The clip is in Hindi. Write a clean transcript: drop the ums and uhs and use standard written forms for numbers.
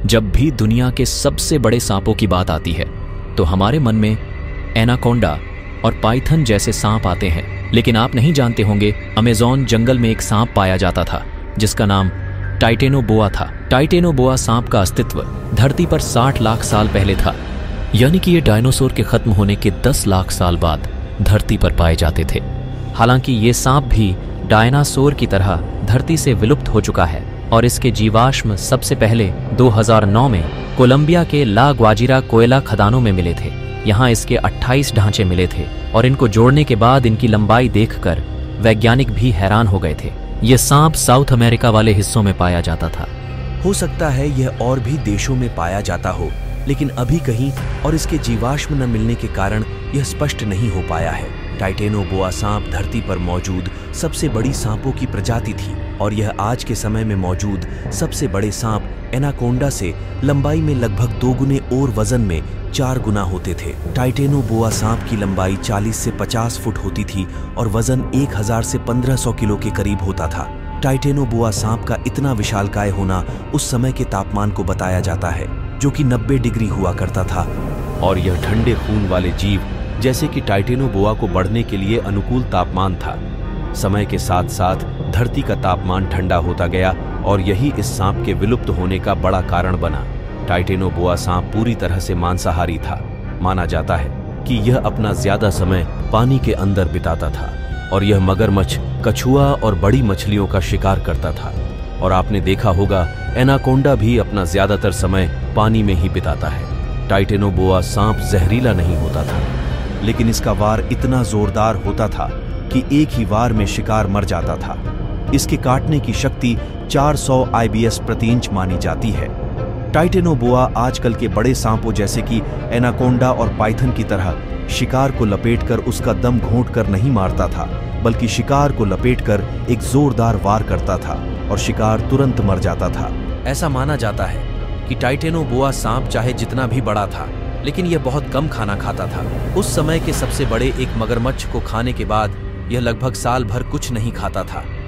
जब भी दुनिया के सबसे बड़े सांपों की बात आती है तो हमारे मन में एनाकोंडा और पाइथन जैसे सांप आते हैं, लेकिन आप नहीं जानते होंगे अमेज़न जंगल में एक सांप पाया जाता था जिसका नाम टाइटेनोबोआ था। टाइटेनोबोआ सांप का अस्तित्व धरती पर 60 लाख साल पहले था, यानी कि ये डायनासोर के खत्म होने के 10 लाख साल बाद धरती पर पाए जाते थे। हालांकि ये सांप भी डायनासोर की तरह धरती से विलुप्त हो चुका है और इसके जीवाश्म सबसे पहले 2009 में कोलंबिया के ला ग्वाजिरा कोयला खदानों में मिले थे। यहाँ इसके 28 ढांचे मिले थे और इनको जोड़ने के बाद इनकी लंबाई देखकर वैज्ञानिक भी हैरान हो गए थे। ये सांप साउथ अमेरिका वाले हिस्सों में पाया जाता था। हो सकता है यह और भी देशों में पाया जाता हो, लेकिन अभी कहीं और इसके जीवाश्म न मिलने के कारण यह स्पष्ट नहीं हो पाया है। टाइटेनोबोआ सांप धरती पर मौजूद सबसे बड़ी सांपों की प्रजाति थी और यह आज के समय में मौजूद सबसे बड़े सांप एनाकोंडा से लंबाई में लगभग 2 गुने और वजन में 4 गुना होते थे। टाइटेनोबोआ सांप की लंबाई 40 से 50 फुट होती थी और वजन 1000 से 1500 किलो के करीब होता था। टाइटेनोबोआ सांप का इतना विशालकाय होना उस समय के तापमान को बताया जाता है, जो कि 90 डिग्री हुआ करता था। और यह ठंडे खून वाले जीव जैसे कि टाइटेनोबोआ को बढ़ने के लिए अनुकूल तापमान था। समय के साथ साथ धरती का तापमान ठंडा होता गया और यही इस सांप के विलुप्त होने का बड़ा कारण बना। टाइटेनोबोआ सांप पूरी तरह से मांसाहारी था। माना जाता है कि यह अपना ज्यादा समय पानी के अंदर बिताता था और यह मगरमच्छ, कछुआ और बड़ी मछलियों का शिकार करता था। और आपने देखा होगा एनाकोंडा भी अपना ज्यादातर समय पानी में ही बिताता है। टाइटेनोबोआ सांप जहरीला नहीं होता था, लेकिन इसका वार इतना जोरदार होता था कि एक ही वार में शिकार मर जाता था। इसके काटने की शक्ति 400 IBS प्रति इंच मानी जाती है। टाइटेनोबोआ आजकल के बड़े सांपों जैसे कि एनाकोंडा और पाइथन की तरह शिकार को लपेटकर उसका दम घोंटकर नहीं मारता था, बल्कि शिकार को लपेटकर एक जोरदार वार करता था और शिकार तुरंत मर जाता था। ऐसा माना जाता है कि टाइटेनोबोआ सांप चाहे जितना भी बड़ा था, लेकिन यह बहुत कम खाना खाता था। उस समय के सबसे बड़े एक मगरमच्छ को खाने के बाद यह लगभग साल भर कुछ नहीं खाता था।